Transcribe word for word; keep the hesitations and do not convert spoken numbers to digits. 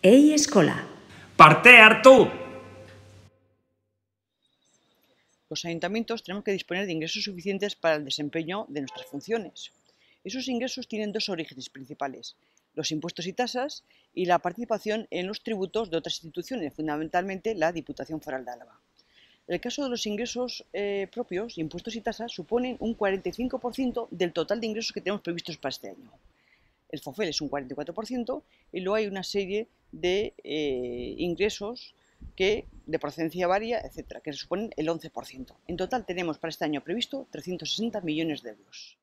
Ei Escola. Parte hartu! Los ayuntamientos tenemos que disponer de ingresos suficientes para el desempeño de nuestras funciones. Esos ingresos tienen dos orígenes principales: los impuestos y tasas y la participación en los tributos de otras instituciones, fundamentalmente la Diputación Foral de Álava. En el caso de los ingresos eh, propios, impuestos y tasas suponen un cuarenta y cinco por ciento del total de ingresos que tenemos previstos para este año. El FOFEL es un cuarenta y cuatro por ciento y luego hay una serie de eh, ingresos que, de procedencia varia, etcétera, que suponen el once por ciento. En total tenemos para este año previsto trescientos sesenta millones de euros.